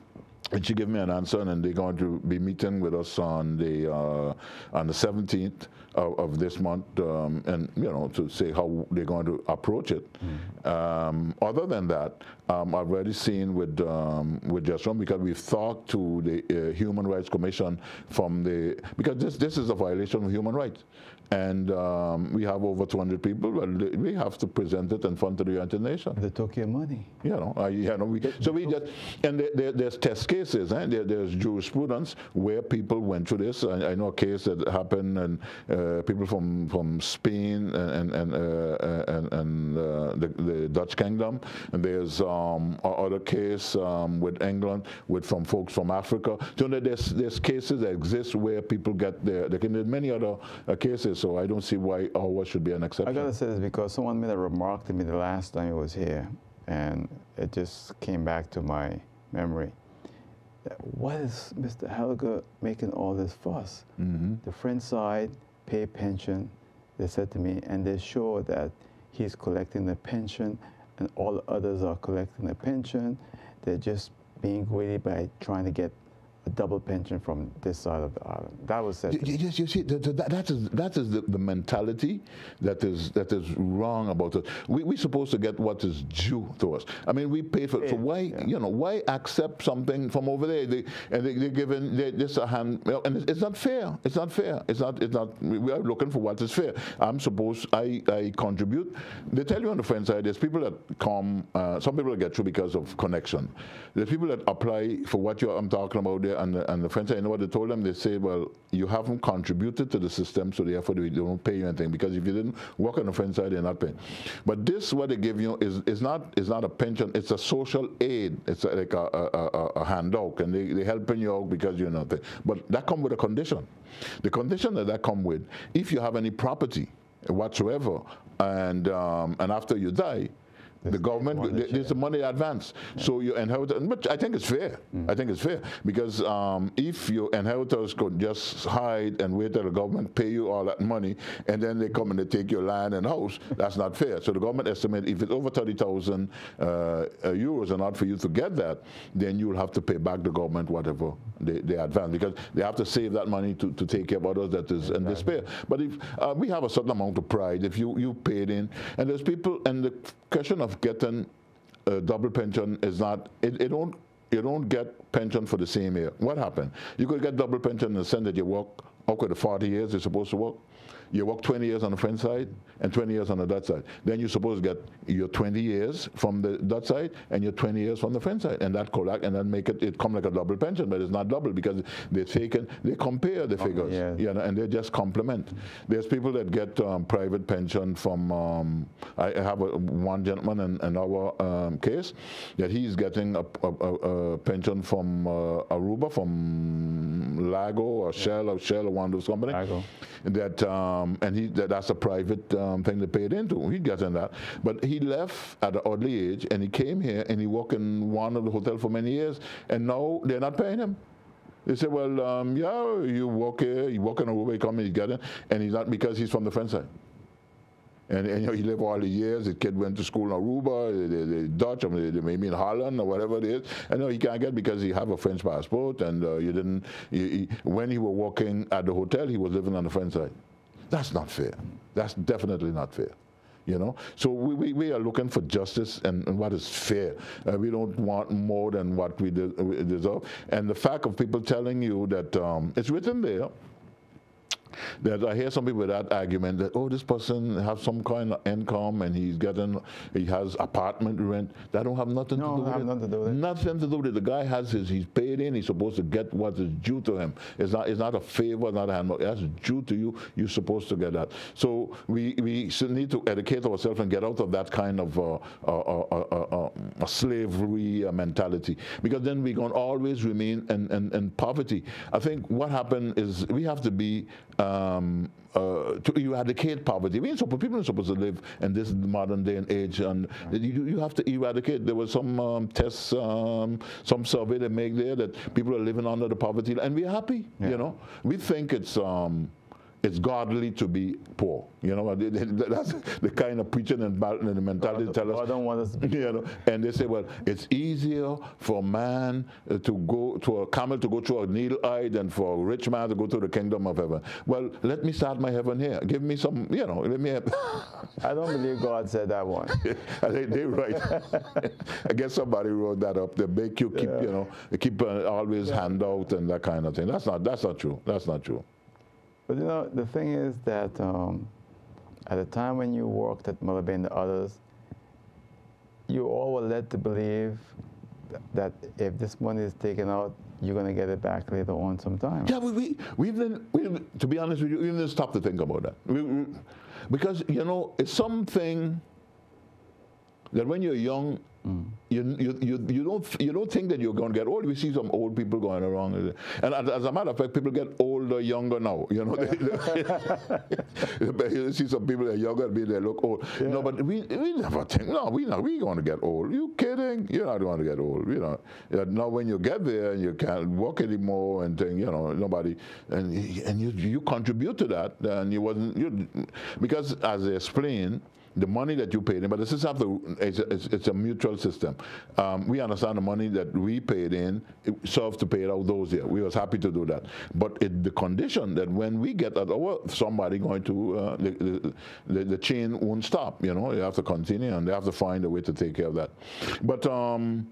and she gave me an answer, and they're going to be meeting with us on the uh, on the seventeenth of, of this month, um, and you know, to say how they're going to approach it. Mm. Um, other than that, um, I've already seen with um, with Just One, because we've talked to the uh, Human Rights Commission from the because this this is a violation of human rights, and um, we have over two hundred people. Well, we have to present it in front of the United Nations. They took your money. You know, I, you know, we, so we just and there, there, there's test cases, eh? there, there's jurisprudence where people went through this. I, I know a case that happened, and uh, people from from Spain and and uh, and, and uh, the, the Dutch Kingdom, and there's um, other case um, with England with from folks from Africa. So there's there's cases that exist where people get their. There can be many other uh, cases. So I don't see why ours should be an exception. I gotta say this because someone made a remark to me the last time I was here, and it just came back to my memory. That why is Mister Helger making all this fuss? Mm-hmm. The French side pay pension, they said to me, and they show that he's collecting the pension, and all the others are collecting the pension. They're just being greedy by trying to get a double pension from this side of the island. That was said. You, you, you see, that, that, that is that is the, the mentality that is that is wrong about us. We we supposed to get what is due to us. I mean, we paid for it. So why yeah. you know why accept something from over there? They, and they, they're giving they, just a hand, and it's, it's not fair. It's not fair. It's not. It's not. We are looking for what is fair. I'm supposed I I contribute. They tell you on the French side, there's people that come. Uh, some people that get through because of connection. There's people that apply for what you're, I'm talking about there. And the, and the French, I know what they told them. They say, well, you haven't contributed to the system, so therefore they don't pay you anything, because if you didn't work on the French side, they're not paying. But this, what they give you, is, is not is not a pension. It's a social aid. It's like a, a, a, a handout, and they, they're helping you out because you're not there. But that comes with a condition. The condition that that comes with, if you have any property whatsoever, and um, and after you die, the government, there's the money advance. Yeah. So your inheritors, but I think it's fair. Mm. I think it's fair because um, if your inheritors could just hide and wait till the government pay you all that money, and then they come and they take your land and house, that's not fair. So the government estimate if it's over thirty thousand uh, euros and not for you to get that, then you'll have to pay back the government whatever they, they advance, because they have to save that money to, to take care of others that is in despair. But if uh, we have a certain amount of pride, if you, you paid in, and there's people, and the question of getting a double pension is not, it, it don't, you don't get pension for the same year. What happened? You could get double pension in the sense that you work, okay, the forty years you're supposed to work. You work twenty years on the French side and twenty years on the Dutch side. Then you're supposed to get your twenty years from the Dutch side and your twenty years from the French side. And that collect and then make it, it come like a double pension, but it's not double because they're taken, they compare the figures, yeah. You know, and they just complement. There's people that get um, private pension from, um, I have a, one gentleman in, in our um, case that he's getting a, a, a pension from uh, Aruba, from Lago or Shell or Shell or one of those companies. Lago. That, um, and he, that, that's a private um, thing they paid into. He gets in that. But he left at an early age, and he came here, and he worked in one of the hotels for many years, and now they're not paying him. They say, well, um, yeah, you work here, you work in Aruba, you come and you get it, and he's not, because he's from the French side. And, and you know, he lived all the years. His kid went to school in Aruba, the, the Dutch, I mean, they maybe in Holland or whatever it is. And no, he can't get because he have a French passport, and uh, you didn't. You, he, when he was working at the hotel, he was living on the French side. That's not fair. That's definitely not fair. You know, so we, we, we are looking for justice and, and what is fair. Uh, we don't want more than what we, de we deserve. And the fact of people telling you that um, it's written there. That I hear some people with that argument that, oh, this person has some kind of income and he's getting, he has apartment rent. That don't have nothing No, to do with have it. nothing to do with it. Nothing to do with it. The guy has his, he's paid in, he's supposed to get what is due to him. It's not, it's not a favor, not a handbook. That's due to you. You're supposed to get that. So we, we need to educate ourselves and get out of that kind of uh, uh, uh, uh, uh, uh, slavery uh, mentality, because then we're going to always remain in, in, in poverty. I think what happened is we have to be um, uh, to eradicate poverty. We ain't supposed, people are supposed to live in this modern day and age, and right. you, you have to eradicate. There was some um, tests, um, some survey they make there that people are living under the poverty, and we're happy. Yeah. You know, we think it's. Um, It's godly to be poor, you know. That's the kind of preaching and the mentality God, tell us. God don't want us to be, you know. And they say, well, it's easier for a man to go to a camel to go through a needle eye than for a rich man to go to the kingdom of heaven. Well, let me start my heaven here. Give me some, you know. Let me. Have I don't believe God said that one. they, they right. I guess somebody wrote that up. They make you keep, yeah. you know, keep uh, always yeah. hand out and that kind of thing. That's not. That's not true. That's not true. But you know, the thing is that um, at the time when you worked at Mother Bay and the others, you all were led to believe th that if this money is taken out, you're going to get it back later on sometime. Yeah, we, we, we even, we, to be honest with you, we even stop to think about that. We, we, because, you know, it's something that when you're young, Mm. You, you, you, you, don't, you don't think that you're going to get old. We see some old people going around. And as a matter of fact, people get older, younger now. You know, you see some people that are younger, they look old. Yeah. No, but we, we never think, no, we're not we going to get old. You kidding? You're not going to get old. You know, now when you get there and you can't walk anymore and think, you know, nobody, and, and you, you contribute to that, and you wasn't, you, because as I explained, the money that you paid in, but the system, to, it's, a, it's, it's a mutual system. Um, we understand the money that we paid in, it serves to pay out those here. We was happy to do that. But it, the condition that when we get that, oh, somebody going to, uh, the, the, the chain won't stop, you know, you have to continue and they have to find a way to take care of that. But um,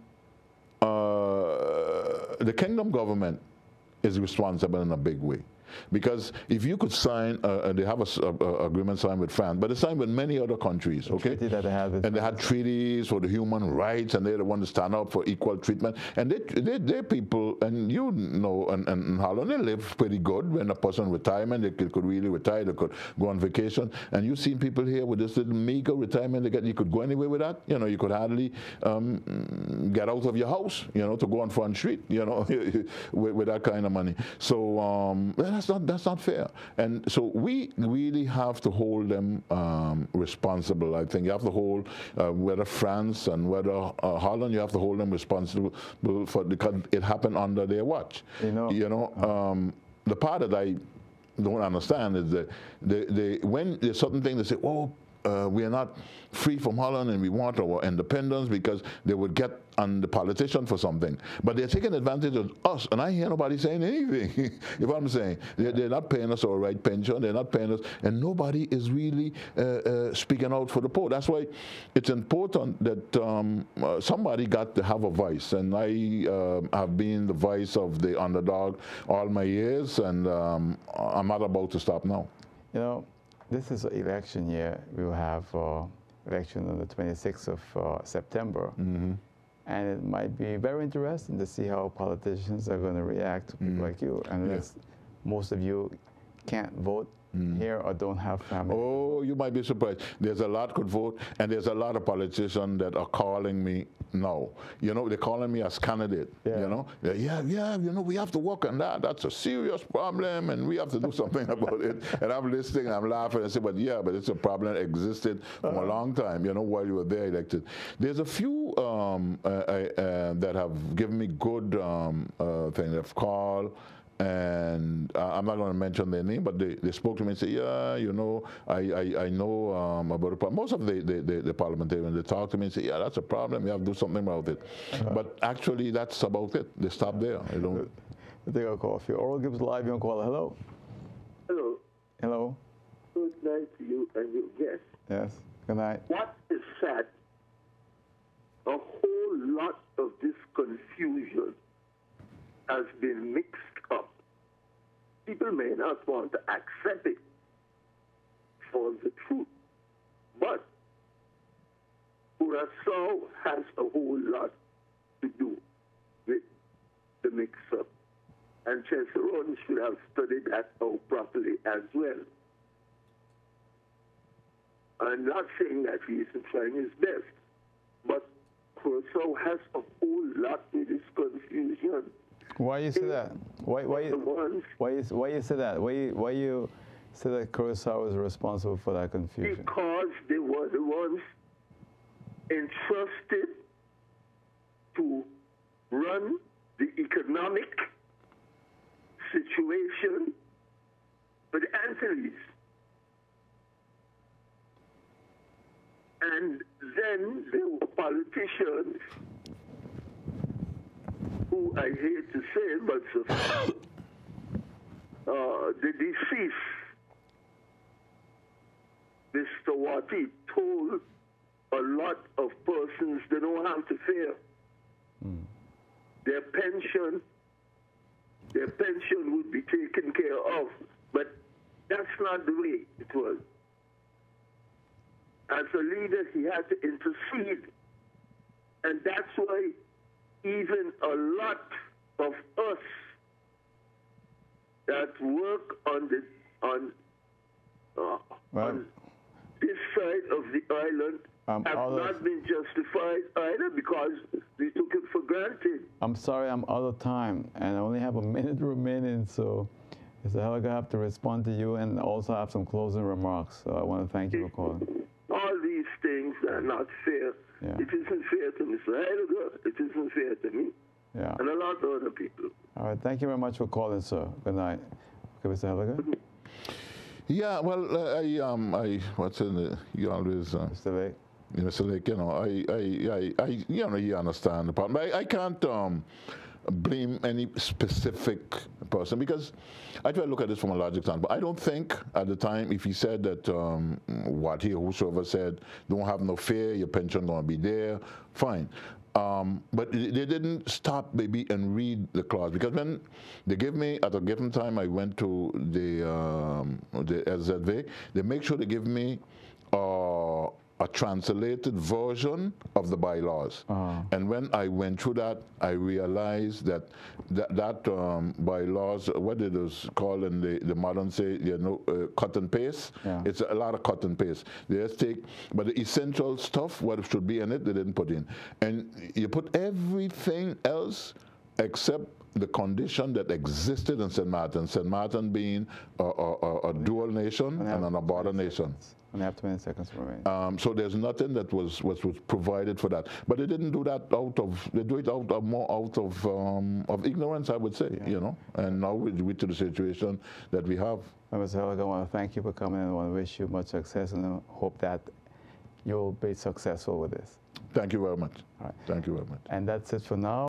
uh, the kingdom government is responsible in a big way. Because if you could sign, uh, they have a, a, a agreement signed with France, but they signed with many other countries, okay? That they have and they had treaties for the human rights, and they're the ones to stand up for equal treatment. And they, they, they people, and you know, and, and in Holland, they live pretty good. When a person retirement, they could, could really retire, they could go on vacation. And you've seen people here with this little meager retirement, they get, you could go anywhere with that. You know, you could hardly um, get out of your house, you know, to go on Front Street, you know, with, with that kind of money. So um, that's not that's not fair. And so we really have to hold them um, responsible. I think you have to hold uh, whether France and whether uh, Holland, you have to hold them responsible for, because it happened under their watch. You know, you know um, the part that I don't understand is that they, they, when there's certain things they say, oh, uh, we are not free from Holland and we want our independence, because they would get on the politician for something. But they're taking advantage of us, and I hear nobody saying anything. You know what I'm saying? They're, they're not paying us our right pension, they're not paying us, and nobody is really uh, uh, speaking out for the poor. That's why it's important that um, uh, somebody got to have a voice, and I uh, have been the voice of the underdog all my years, and um, I'm not about to stop now. You know, this is an election year. We will have uh, election on the twenty-sixth of uh, September. Mm-hmm. And it might be very interesting to see how politicians are going to react to people mm. like you, unless yeah. most of you can't vote mm. here or don't have family. Oh, you might be surprised. There's a lot could vote, and there's a lot of politicians that are calling me now. You know, they're calling me as candidate. Yeah. You know, yeah, yeah, yeah, you know, we have to work on that. That's a serious problem, and we have to do something about it. And I'm listening, and I'm laughing, and say, but yeah, but it's a problem that existed for uh-huh. a long time, you know, while you were there elected. There's a few um, uh, uh, that have given me good um, uh, things. They've called. And uh, I'm not going to mention their name, but they, they spoke to me and said, yeah, you know, I, I, I know um, about the problem. Most of the, the, the, the parliamentarians, they talk to me and say, yeah, that's a problem. You have to do something about it. Uh-huh. But actually, that's about it. They stop there. They don't. I think I'll call. If you're Oral Gibbs Live, you're on call. Hello. Hello. Hello. Good night to you and your guest. Yes. Good night. What is sad? A whole lot of this confusion has been mixed up. people may not want to accept it for the truth. But Curaçao has a whole lot to do with the mix-up. And Cicerone should have studied that out properly as well. I'm not saying that he isn't trying his best, but Curaçao has a whole lot with this confusion. Why you say that? Why why you, why you, why you say that? Why you, why you say that Curaçao is responsible for that confusion? Because they were the ones entrusted to run the economic situation for the Antilles. And then there were politicians who, I hate to say it, but so, uh, the deceased, Mister Wati, told a lot of persons they don't have to fear. Mm. Their pension, their pension would be taken care of, but that's not the way it was. As a leader, he had to intercede, and that's why even a lot of us that work on the on uh, well, on this side of the island um, have not of, been justified either because we took it for granted. I'm sorry, I'm out of time, and I only have a minute remaining, so Mister Helliger, I have to respond to you and also have some closing remarks. So I want to thank you for calling. All these things are not fair. Yeah. It isn't fair to Mister Heidegger. It isn't fair to me. Yeah. And a lot of other people. All right. Thank you very much for calling, sir. Good night. Okay, Mister Helliger? Yeah, well, uh, I, um, I, what's in the, you always, uh, Mister Lake? Mister Lake, you know, I, I, I, I, you know, you understand the problem. I, I can't, um, blame any specific person because I try to look at this from a logic standpoint. I don't think at the time if he said that um, what he or whosoever said, don't have no fear, your pension gonna be there, fine. Um, but they didn't stop maybe and read the clause because when they gave me at a given time, I went to the um, the S Z V. They make sure they give me uh, a translated version of the bylaws. Uh-huh. And when I went through that, I realized that that, that um, bylaws, what it is called in the, the modern say, you know, uh, cut and paste. Yeah. It's a lot of cut and paste. They just take, but the essential stuff, what should be in it, they didn't put in. And you put everything else except the condition that existed in Saint Martin, Saint Martin being a, a, a dual nation and an border nation. And have twenty seconds remaining. Um, so there's nothing that was, was was provided for that. But they didn't do that out of, they do it out of more out of um, of ignorance, I would say, yeah. You know. And now we're to the situation that we have. Mister Helliger, I want to thank you for coming and I want to wish you much success and I hope that you'll be successful with this. Thank you very much. All right. Thank you very much. And that's it for now.